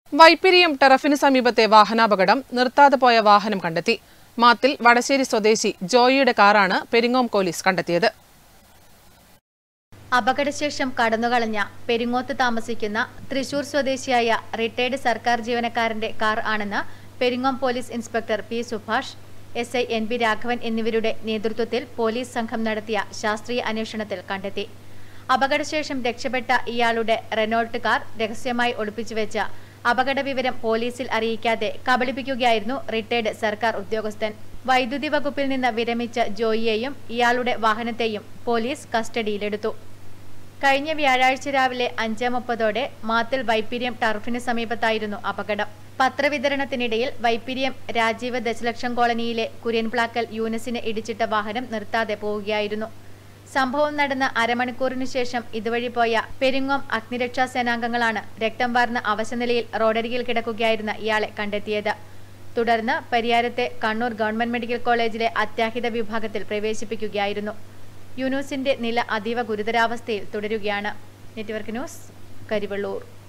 വൈപ്പിരിയം ടെറഫിന് സമീപത്തെ വാഹനാപകടം നിർത്താതെ പോയ വാഹനം കണ്ടെത്തി. മാത്തിൽ വടശ്ശേരി സ്വദേശി ജോയിയുടെ കാറാണ് പെരിങ്ങോം പോലീസ് കണ്ടെത്തിയത്. അപകടശേഷം കടന്നുകളഞ്ഞ പെരിങ്ങോത്ത് താമസിക്കുന്ന തൃശൂർ സ്വദേശിയായ റിട്ടയർഡ് സർക്കാർ ജീവനക്കാരന്റെ കാർ ആണെന്ന് Peringome police inspector P Subhash, SI NB Raghavan എന്നിവരുടെ നേതൃത്വത്തിൽ പോലീസ് സംഘം നടത്തിയ ശാസ്ത്രീയ അന്വേഷണത്തിൽ കണ്ടെത്തി. അപകടശേഷം രക്ഷപ്പെട്ട ഇയാളുടെ റെനോൾട്ട് കാർ രഹസ്യമായി ഒളിപ്പിച്ചുവെച്ച അപകട വിവരം പോലീസിൽ അറിയിക്കാതെ കബളിപ്പിക്കുകയായിരുന്നു റിട്ടയർഡ് സർക്കാർ ഉദ്യോഗസ്ഥൻ. വൈദ്യുതി വകുപ്പിൽ നിന്ന് വിരമിച്ച ജോയിയെയും ഇയാളുടെ വാഹനത്തെയും പോലീസ് കസ്റ്റഡിയിലെടുത്തു. കഴിഞ്ഞ വ്യാഴാഴ്ച രാവിലെ 5:30 മാത്തിൽ വൈപ്പിരിയം ടർഫിന് സമീപത്തായിരുന്നു അപകടം. പത്രവിതരണത്തിനിടയിൽ വൈപ്പിരിയം രാജീവ് ദശലക്ഷം കോളനിയിലെ കുര്യൻപ്ലാക്കൽ യൂനിസിനെ ഇടിച്ചിട്ട വാഹനം നിർത്താതെ പോവുകയായിരുന്നു. സംഭവം നടന്ന അരമണിക്കൂറിനു ശേഷം ഇതുവഴി പോയ പെരിങ്ങോം അഗ്നിരക്ഷാ സേനാംഗങ്ങളാണ് രക്തം വാർന്ന അവശനിലയിൽ റോഡരികിൽ കിടക്കുകയായിരുന്ന ഇയാളെ കണ്ടെത്തിയത്. തുടർന്ന് പരിയാരത്തെ കണ്ണൂർ ഗവൺമെന്റ് മെഡിക്കൽ കോളേജിലെ അത്യാഹിത വിഭാഗത്തിൽ പ്രവേശിപ്പിക്കുകയായിരുന്നു. യൂനുസിന്റെ നില അതീവ ഗുരുതരാവസ്ഥയിൽ തുടരുകയാണ്. Network news, Karivellur.